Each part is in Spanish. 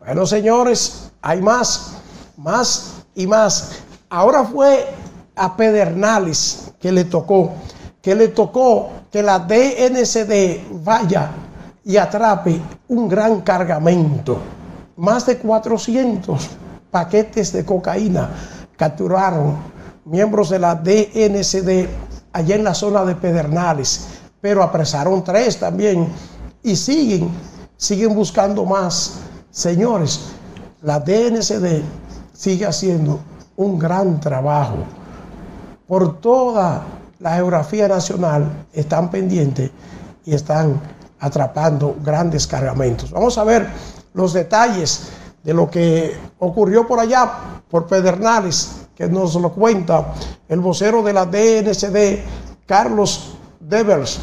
Bueno, señores, hay más y más. Ahora fue a Pedernales que le tocó que la DNCD vaya y atrape un gran cargamento. Más de 400 paquetes de cocaína capturaron miembros de la DNCD allá en la zona de Pedernales, pero apresaron 3 también y siguen buscando más. Señores, la DNCD sigue haciendo un gran trabajo. Por toda la geografía nacional están pendientes y están atrapando grandes cargamentos. Vamos a ver los detalles de lo que ocurrió por allá, por Pedernales, que nos lo cuenta el vocero de la DNCD, Carlos Devers.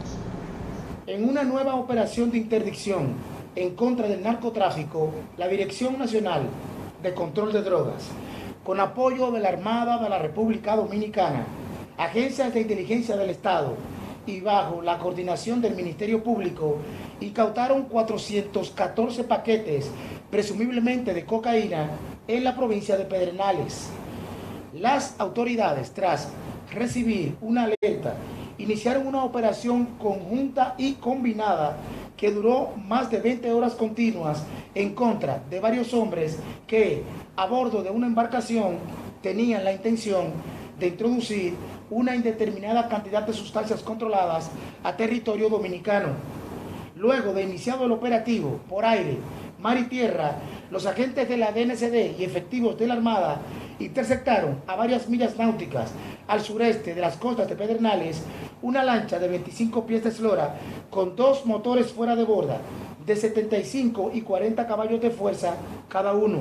En una nueva operación de interdicción en contra del narcotráfico, la Dirección Nacional de Control de Drogas, con apoyo de la Armada de la República Dominicana, agencias de inteligencia del Estado y bajo la coordinación del Ministerio Público, incautaron 414 paquetes, presumiblemente de cocaína, en la provincia de Pedernales. Las autoridades, tras recibir una alerta, iniciaron una operación conjunta y combinada que duró más de 20 horas continuas en contra de varios hombres que, a bordo de una embarcación, tenían la intención de introducir una indeterminada cantidad de sustancias controladas a territorio dominicano. Luego de iniciado el operativo por aire, mar y tierra, los agentes de la DNCD y efectivos de la Armada interceptaron a varias millas náuticas al sureste de las costas de Pedernales una lancha de 25 pies de eslora con 2 motores fuera de borda de 75 y 40 caballos de fuerza cada uno.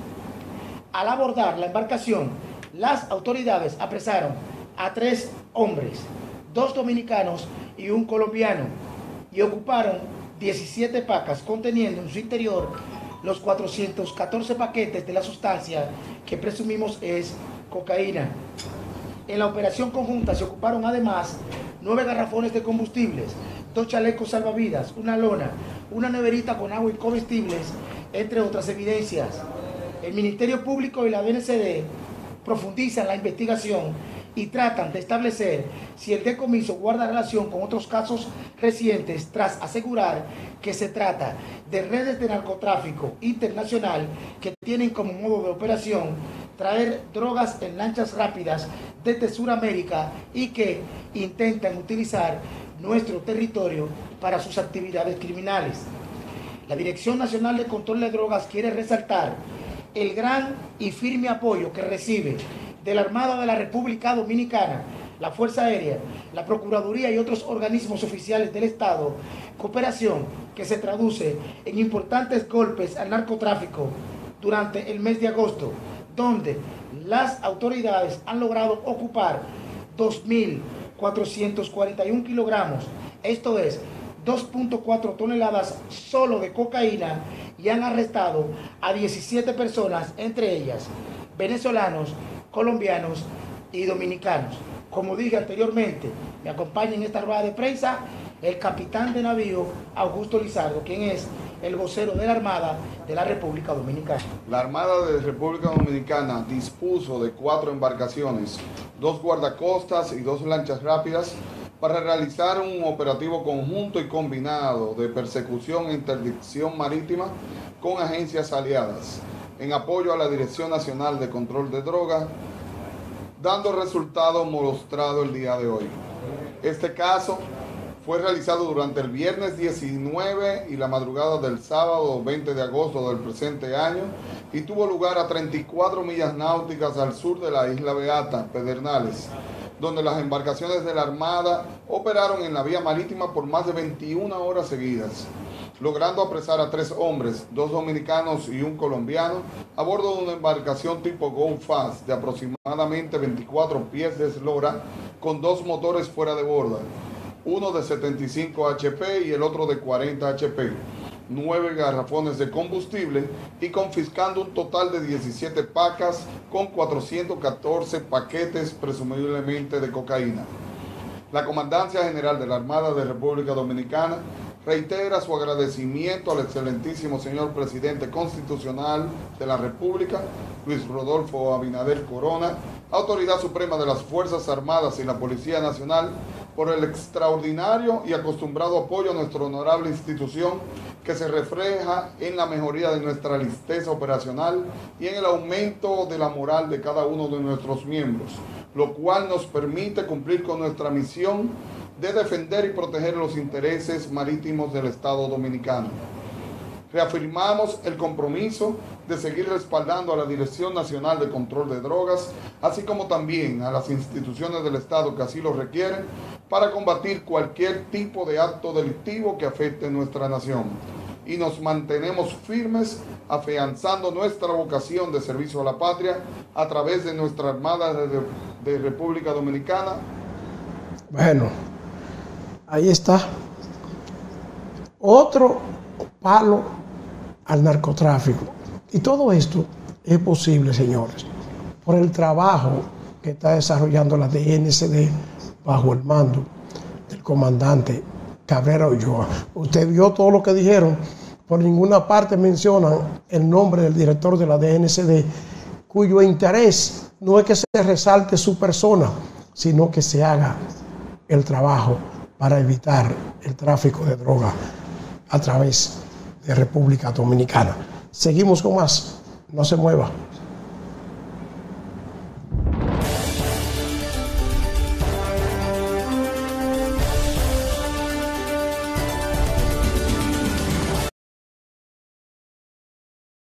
Al abordar la embarcación, las autoridades apresaron a 3 hombres, 2 dominicanos y un colombiano, y ocuparon 17 pacas conteniendo en su interior los 414 paquetes de la sustancia que presumimos es cocaína. En la operación conjunta se ocuparon además 9 garrafones de combustibles, 2 chalecos salvavidas, una lona, una neverita con agua y comestibles, entre otras evidencias. El Ministerio Público y la DNCD profundizan la investigación y tratan de establecer si el decomiso guarda relación con otros casos recientes, tras asegurar que se trata de redes de narcotráfico internacional que tienen como modo de operación traer drogas en lanchas rápidas desde Sudamérica y que intentan utilizar nuestro territorio para sus actividades criminales. La Dirección Nacional de Control de Drogas quiere resaltar el gran y firme apoyo que recibe de la Armada de la República Dominicana, la Fuerza Aérea, la Procuraduría y otros organismos oficiales del Estado, cooperación que se traduce en importantes golpes al narcotráfico durante el mes de agosto, donde las autoridades han logrado ocupar 2.441 kilogramos, esto es 2.4 toneladas solo de cocaína, y han arrestado a 17 personas, entre ellas venezolanos, colombianos y dominicanos. Como dije anteriormente, me acompaña en esta rueda de prensa el capitán de navío Augusto Lizardo, quien es el vocero de la Armada de la República Dominicana. La Armada de la República Dominicana dispuso de 4 embarcaciones, 2 guardacostas y 2 lanchas rápidas para realizar un operativo conjunto y combinado de persecución e interdicción marítima con agencias aliadas, en apoyo a la Dirección Nacional de Control de Drogas, dando resultados mostrados el día de hoy. Este caso fue realizado durante el viernes 19 y la madrugada del sábado 20 de agosto del presente año y tuvo lugar a 34 millas náuticas al sur de la isla Beata, Pedernales, donde las embarcaciones de la Armada operaron en la vía marítima por más de 21 horas seguidas, logrando apresar a 3 hombres, 2 dominicanos y un colombiano, a bordo de una embarcación tipo Go Fast de aproximadamente 24 pies de eslora, con 2 motores fuera de borda, uno de 75 HP y el otro de 40 HP, 9 garrafones de combustible y confiscando un total de 17 pacas con 414 paquetes presumiblemente de cocaína. La Comandancia General de la Armada de República Dominicana reitera su agradecimiento al excelentísimo señor presidente constitucional de la República, Luis Rodolfo Abinader Corona, autoridad suprema de las Fuerzas Armadas y la Policía Nacional, por el extraordinario y acostumbrado apoyo a nuestra honorable institución, que se refleja en la mejoría de nuestra listeza operacional y en el aumento de la moral de cada uno de nuestros miembros, lo cual nos permite cumplir con nuestra misión de defender y proteger los intereses marítimos del Estado Dominicano. Reafirmamos el compromiso de seguir respaldando a la Dirección Nacional de Control de Drogas, así como también a las instituciones del Estado que así lo requieren, para combatir cualquier tipo de acto delictivo que afecte nuestra nación. Y nos mantenemos firmes, afianzando nuestra vocación de servicio a la patria a través de nuestra Armada de República Dominicana. Bueno, ahí está. Otro palo al narcotráfico. Y todo esto es posible, señores, por el trabajo que está desarrollando la DNCD bajo el mando del comandante Cabrera Ulloa. Usted vio todo lo que dijeron. Por ninguna parte mencionan el nombre del director de la DNCD, cuyo interés no es que se resalte su persona, sino que se haga el trabajo para evitar el tráfico de drogas a través de República Dominicana. Seguimos con más. No se mueva.